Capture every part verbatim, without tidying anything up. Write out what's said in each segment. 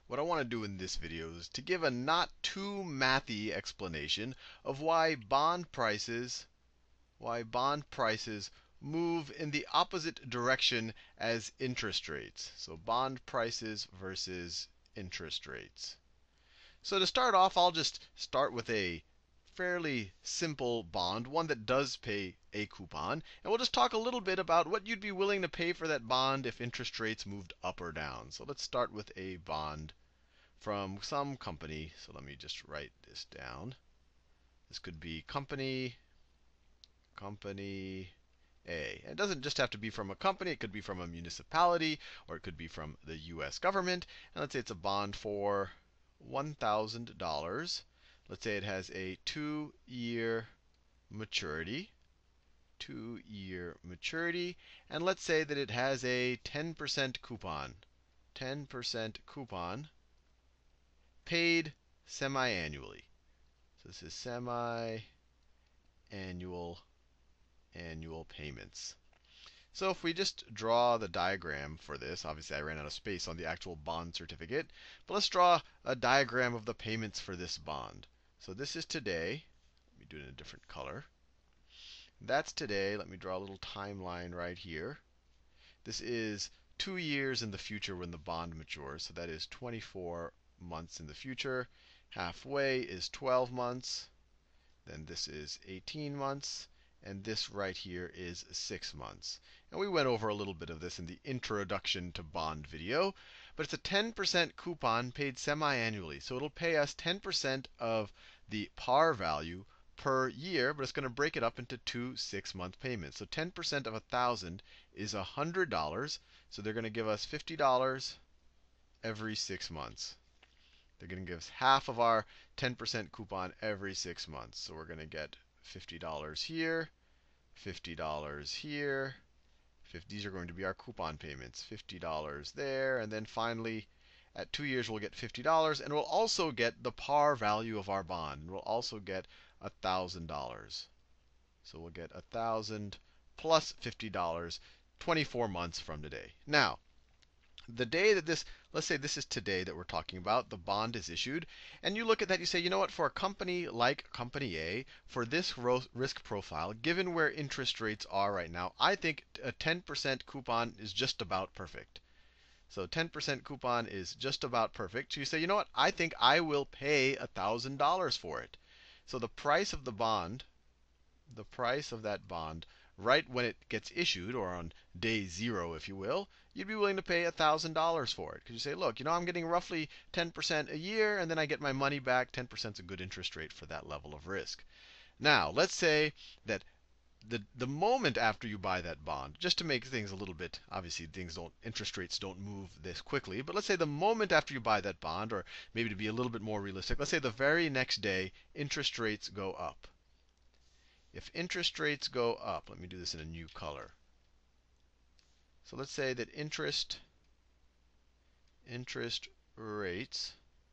What I want to do in this video is to give a not too mathy explanation of why bond prices, why bond prices move in the opposite direction as interest rates. So bond prices versus interest rates. So to start off, I'll just start with a fairly simple bond, one that does pay a coupon. And we'll just talk a little bit about what you'd be willing to pay for that bond if interest rates moved up or down. So let's start with a bond from some company. So let me just write this down. This could be company, company A. And it doesn't just have to be from a company. It could be from a municipality, or it could be from the U S government. And let's say it's a bond for one thousand dollars. Let's say it has a two-year maturity, two-year maturity, and let's say that it has a ten percent coupon, ten percent coupon paid semi-annually. So this is semi-annual annual payments. So if we just draw the diagram for this, obviously I ran out of space on the actual bond certificate, but let's draw a diagram of the payments for this bond. So this is today. Let me do it in a different color. That's today. Let me draw a little timeline right here. This is two years in the future when the bond matures. So that is twenty-four months in the future. Halfway is twelve months. Then this is eighteen months. And this right here is six months. And we went over a little bit of this in the introduction to bond video. But it's a ten percent coupon paid semi-annually. So it'll pay us ten percent of the par value per year, but it's going to break it up into two six-month payments. So ten percent of one thousand is one hundred dollars. So they're going to give us fifty dollars every six months. They're going to give us half of our ten percent coupon every six months. So we're going to get fifty dollars here, fifty dollars here. These are going to be our coupon payments. fifty dollars there. And then finally, at two years, we'll get fifty dollars. And we'll also get the par value of our bond. And we'll also get one thousand dollars. So we'll get one thousand dollars plus fifty dollars twenty-four months from today. Now, the day that this, let's say this is today that we're talking about, the bond is issued. And you look at that, you say, you know what, for a company like Company A, for this risk profile, given where interest rates are right now, I think a ten percent coupon is just about perfect. So ten percent coupon is just about perfect. So you say, you know what, I think I will pay one thousand dollars for it. So the price of the bond, the price of that bond, right when it gets issued, or on day zero, if you will, you'd be willing to pay one thousand dollars for it. Because you say, look, you know, I'm getting roughly ten percent a year, and then I get my money back. ten percent is a good interest rate for that level of risk. Now, let's say that the, the moment after you buy that bond, just to make things a little bit, obviously things don't, interest rates don't move this quickly, but let's say the moment after you buy that bond, or maybe to be a little bit more realistic, let's say the very next day, interest rates go up. If interest rates go up, let me do this in a new color. So let's say that interest, interest rates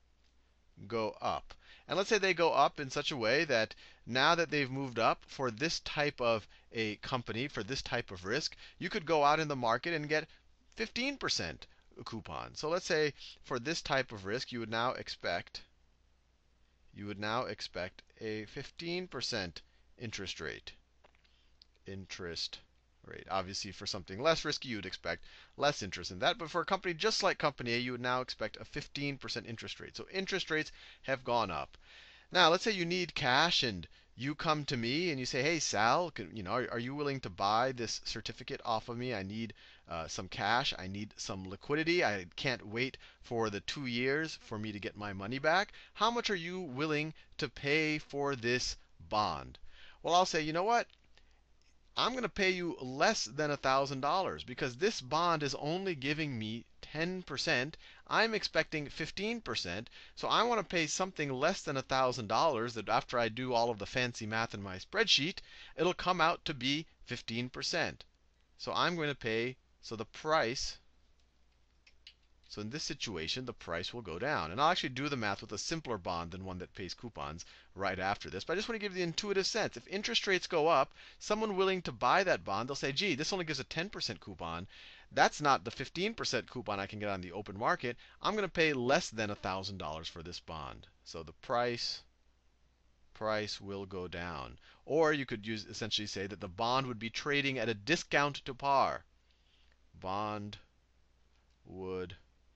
go up. And let's say they go up in such a way that now that they've moved up for this type of a company, for this type of risk, you could go out in the market and get fifteen percent coupon. So let's say for this type of risk, you would now expect, you would now expect a fifteen percent interest rate. Interest rate. Obviously, for something less risky, you would expect less interest in that. But for a company just like Company A, you would now expect a fifteen percent interest rate. So interest rates have gone up. Now, let's say you need cash, and you come to me and you say, hey, Sal, can, you know, are, are you willing to buy this certificate off of me? I need uh, some cash. I need some liquidity. I can't wait for the two years for me to get my money back. How much are you willing to pay for this bond? Well, I'll say, you know what? I'm going to pay you less than one thousand dollars because this bond is only giving me ten percent. I'm expecting fifteen percent. So I want to pay something less than one thousand dollars that after I do all of the fancy math in my spreadsheet, it'll come out to be fifteen percent. So I'm going to pay, so the price, So in this situation, the price will go down. And I'll actually do the math with a simpler bond than one that pays coupons right after this. But I just want to give you the intuitive sense. If interest rates go up, someone willing to buy that bond, they'll say, gee, this only gives a ten percent coupon. That's not the fifteen percent coupon I can get on the open market. I'm going to pay less than one thousand dollars for this bond. So the price price will go down. Or you could use essentially say that the bond would be trading at a discount to par. Bond would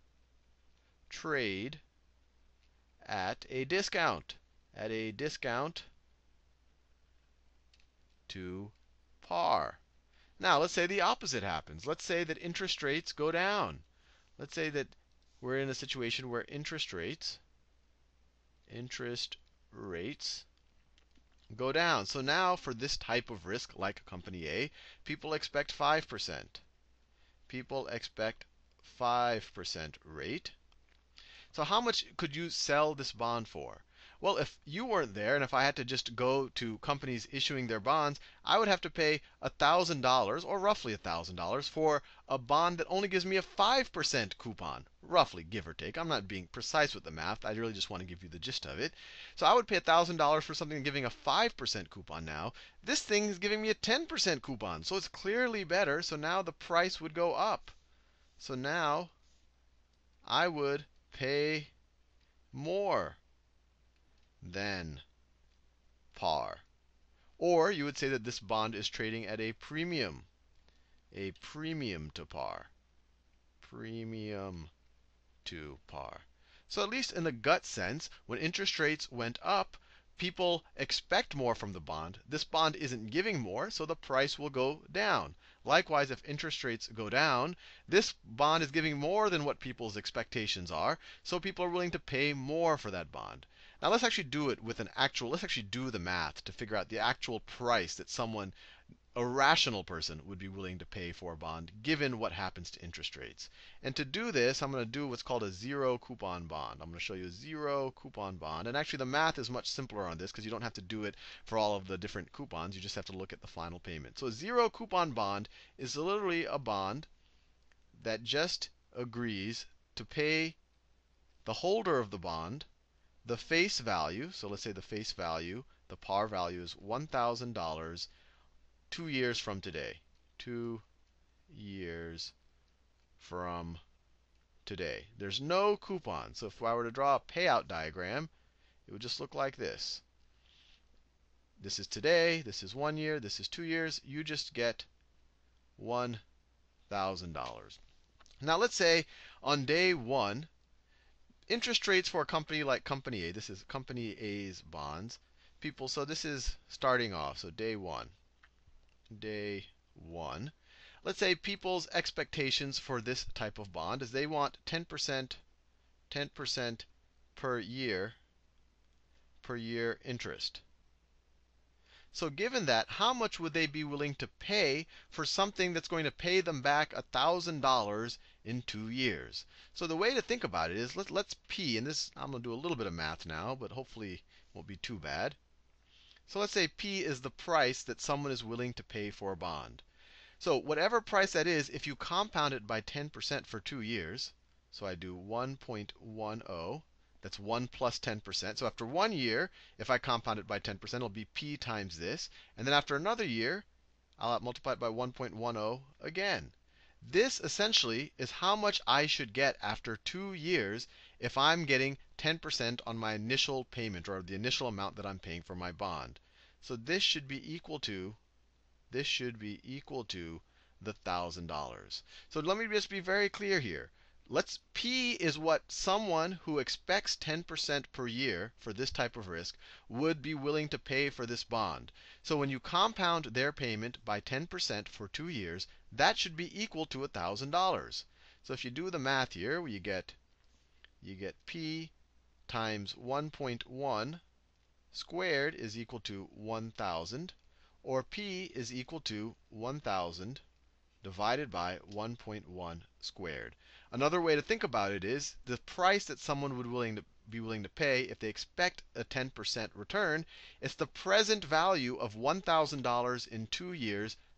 trade at a discount, at a discount to par. Now, let's say the opposite happens. Let's say that interest rates go down. Let's say that we're in a situation where interest rates interest rates go down. So now for this type of risk, like company A, people expect five percent. People expect five percent rate. So how much could you sell this bond for? Well, if you weren't there, and if I had to just go to companies issuing their bonds, I would have to pay one thousand dollars, or roughly one thousand dollars, for a bond that only gives me a five percent coupon, roughly, give or take. I'm not being precise with the math. I really just want to give you the gist of it. So I would pay one thousand dollars for something giving a five percent coupon now. This thing is giving me a ten percent coupon, so it's clearly better. So now the price would go up. So now I would pay more than par. Or you would say that this bond is trading at a premium, a premium to par, premium to par. So at least in the gut sense, when interest rates went up, people expect more from the bond. This bond isn't giving more, so the price will go down. Likewise, if interest rates go down, this bond is giving more than what people's expectations are, so people are willing to pay more for that bond. Now let's actually do it with an actual, let's actually do the math to figure out the actual price that someone, a rational person, would be willing to pay for a bond given what happens to interest rates. And to do this, I'm going to do what's called a zero coupon bond. I'm going to show you a zero coupon bond. And actually the math is much simpler on this because you don't have to do it for all of the different coupons. You just have to look at the final payment. So a zero coupon bond is literally a bond that just agrees to pay the holder of the bond the face value. So let's say the face value, the par value is one thousand dollars two years from today. Two years from today. There's no coupon. So if I were to draw a payout diagram, it would just look like this. This is today. This is one year. This is two years. You just get one thousand dollars. Now let's say on day one, interest rates for a company like Company A, this is Company A's bonds, people, so this is starting off, so day one. Day one. Let's say people's expectations for this type of bond is they want ten percent, ten percent per year, per year interest. So given that, how much would they be willing to pay for something that's going to pay them back one thousand dollars in two years? So the way to think about it is, let, let's P, and this, I'm going to do a little bit of math now, but hopefully it won't be too bad. So let's say P is the price that someone is willing to pay for a bond. So whatever price that is, if you compound it by ten percent for two years, so I do one point one zero, that's one plus ten percent. So after one year, if I compound it by ten percent, it'll be P times this. And then after another year, I'll multiply it by one point one zero again. This essentially is how much I should get after two years if I'm getting ten percent on my initial payment, or the initial amount that I'm paying for my bond. So this should be equal to, this should be equal to the one thousand dollars. So let me just be very clear here. Let's P is what someone who expects ten percent per year for this type of risk would be willing to pay for this bond. So when you compound their payment by ten percent for two years, that should be equal to one thousand dollars. So if you do the math here, you get you get P times one point one squared is equal to one thousand, or P is equal to one thousand divided by one point one squared. Another way to think about it is the price that someone would willing to be willing to pay if they expect a ten percent return. It's the present value of one thousand dollars in two years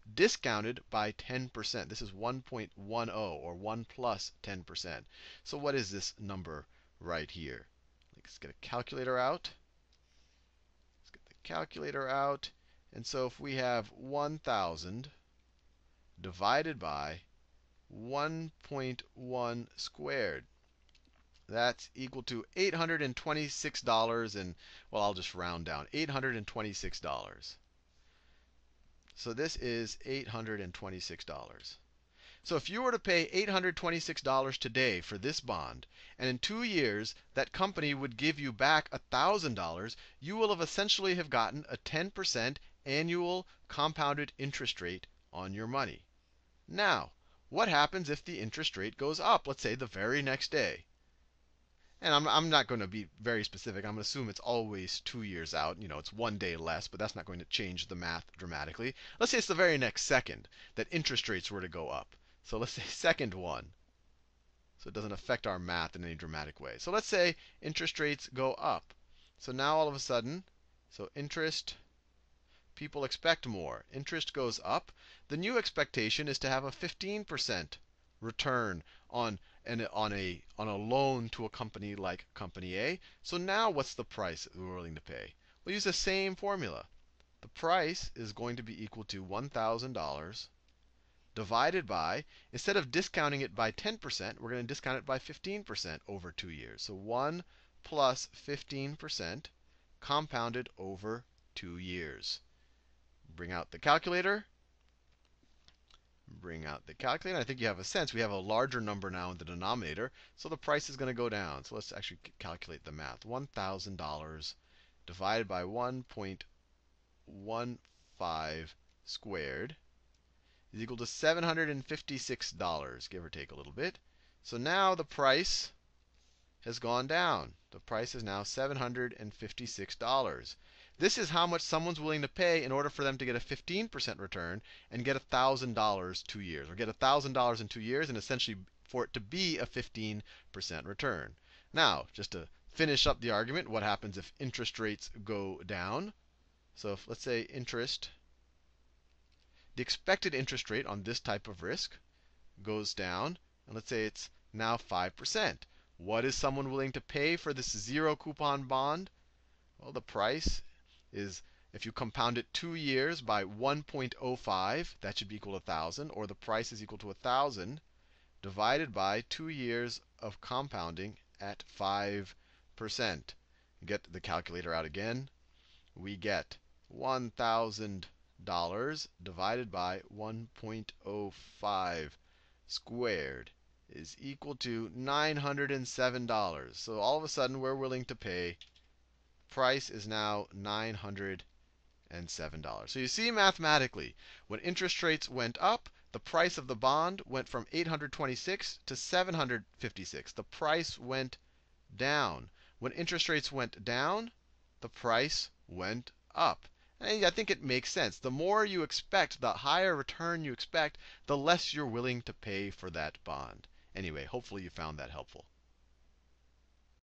discounted by ten percent. This is one point one zero, or one plus ten percent. So what is this number right here? Let's get a calculator out. Let's get the calculator out. And so if we have one thousand divided by one point one squared, that's equal to eight hundred twenty-six dollars and, well, I'll just round down, eight hundred twenty-six dollars. So this is eight hundred twenty-six dollars. So if you were to pay eight hundred twenty-six dollars today for this bond, and in two years that company would give you back one thousand dollars, you will have essentially have gotten a ten percent annual compounded interest rate on your money. Now, what happens if the interest rate goes up, let's say the very next day? And I'm, I'm not going to be very specific. I'm going to assume it's always two years out. You know, it's one day less, but that's not going to change the math dramatically. Let's say it's the very next second that interest rates were to go up. So let's say second one. So it doesn't affect our math in any dramatic way. So let's say interest rates go up. So now all of a sudden, so interest, people expect more. Interest goes up. The new expectation is to have a fifteen percent return on and on a on a loan to a company like Company A. So now what's the price that we're willing to pay? We'll use the same formula. The price is going to be equal to one thousand dollars divided by, instead of discounting it by ten percent, we're going to discount it by fifteen percent over two years. So one plus fifteen percent compounded over two years. Bring out the calculator. Bring out the calculator. I think you have a sense. We have a larger number now in the denominator, so the price is going to go down. So let's actually calculate the math. one thousand dollars divided by one point one five squared is equal to seven hundred fifty-six dollars, give or take a little bit. So now the price has gone down. The price is now seven hundred fifty-six dollars. This is how much someone's willing to pay in order for them to get a fifteen percent return and get one thousand dollars two years, or get one thousand dollars in two years and essentially for it to be a fifteen percent return. Now, just to finish up the argument, what happens if interest rates go down? So if, let's say, interest, the expected interest rate on this type of risk goes down, and let's say it's now five percent. What is someone willing to pay for this zero coupon bond? Well, the price is, if you compound it two years by one point zero five, that should be equal to one thousand, or the price is equal to one thousand divided by two years of compounding at five percent. Get the calculator out again. We get one thousand dollars divided by one point zero five squared is equal to nine hundred seven dollars. So all of a sudden, we're willing to pay, price is now nine hundred seven dollars. So you see, mathematically, when interest rates went up, the price of the bond went from eight hundred twenty-six to seven hundred fifty-six. The price went down. When interest rates went down, the price went up. And I think it makes sense. The more you expect, the higher return you expect, the less you're willing to pay for that bond. Anyway, hopefully you found that helpful.